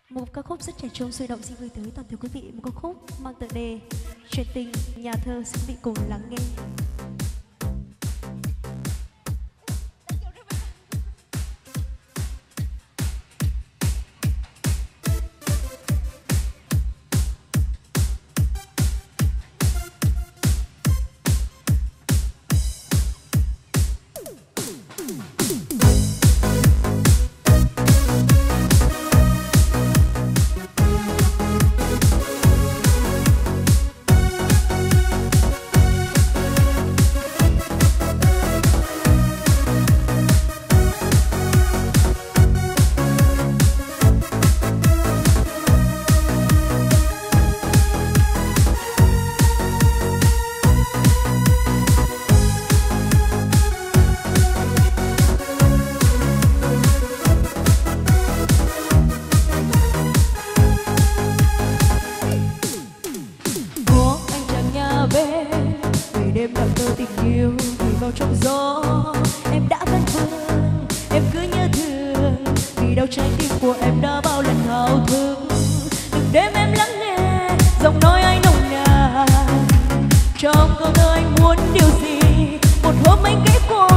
Một ca khúc rất trẻ trung sôi động xin gửi tới toàn thể quý vị, một ca khúc mang tựa đề Chuyện tình nhà thơ, xin quý vị cùng lắng nghe. Đêm làm thơ tình yêu thì vào trong gió, em đã vẫn vương, em cứ như thường, vì đâu trái tim của em đã bao lần thao thức. Từng đêm em lắng nghe giọng nói anh nồng nàn, trong câu thơ anh muốn điều gì, một hôm anh ghé qua